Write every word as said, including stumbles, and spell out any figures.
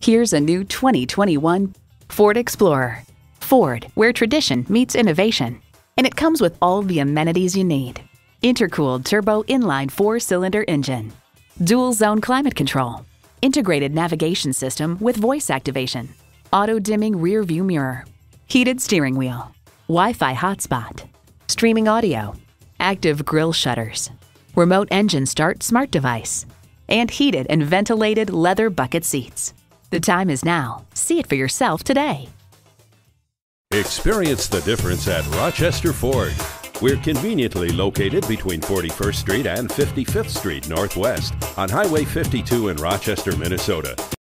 Here's a new twenty twenty-one Ford Explorer. Ford, where tradition meets innovation. And it comes with all the amenities you need. Intercooled turbo inline four-cylinder engine. Dual zone climate control. Integrated navigation system with voice activation. Auto-dimming rear view mirror. Heated steering wheel. Wi-Fi hotspot. Streaming audio. Active grille shutters. Remote engine start smart device. And heated and ventilated leather bucket seats. The time is now. See it for yourself today. Experience the difference at Rochester Ford. We're conveniently located between forty-first Street and fifty-fifth Street Northwest on Highway fifty-two in Rochester, Minnesota.